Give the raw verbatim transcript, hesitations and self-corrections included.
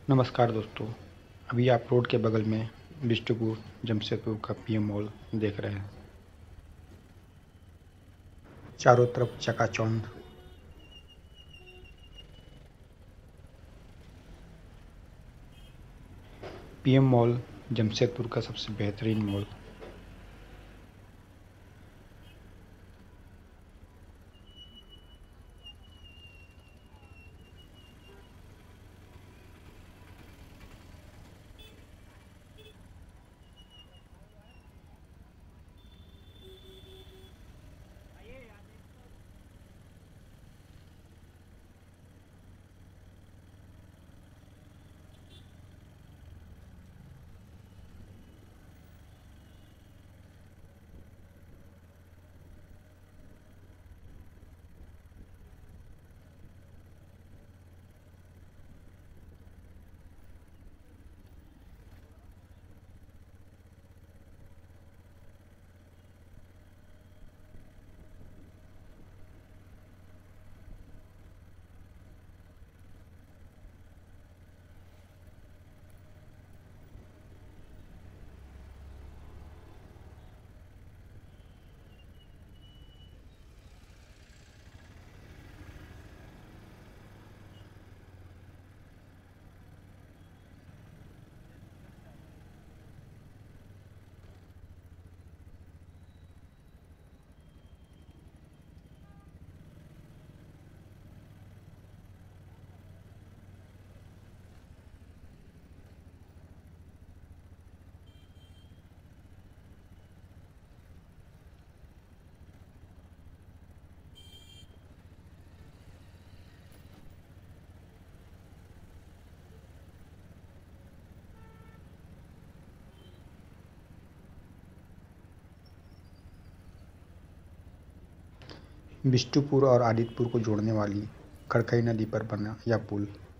नमस्कार दोस्तों। अभी आप रोड के बगल में बिष्टुपुर जमशेदपुर का पीएम मॉल देख रहे हैं। चारों तरफ चकाचौंध। पीएम मॉल जमशेदपुर का सबसे बेहतरीन मॉल। बिष्टुपुर और आदित्यपुर को जोड़ने वाली कड़कई नदी पर बना यह पुल